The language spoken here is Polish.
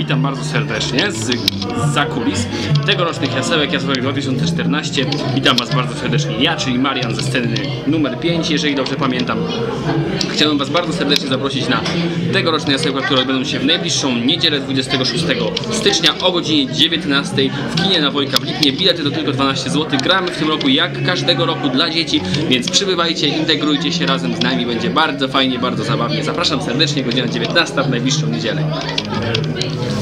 Witam bardzo serdecznie za kulis tegorocznych Jasełek 2014. Witam Was bardzo serdecznie ja, czyli Marian ze sceny numer 5, jeżeli dobrze pamiętam. Chciałbym Was bardzo serdecznie zaprosić na tegoroczne Jasełka, które odbędą się w najbliższą niedzielę 26 stycznia o godzinie 19 w kinie na Wojka w Lipnie. Bilety to tylko 12 zł. Gramy w tym roku jak każdego roku dla dzieci, więc przybywajcie, integrujcie się razem z nami. Będzie bardzo fajnie, bardzo zabawnie. Zapraszam serdecznie, godzina 19 w najbliższą niedzielę.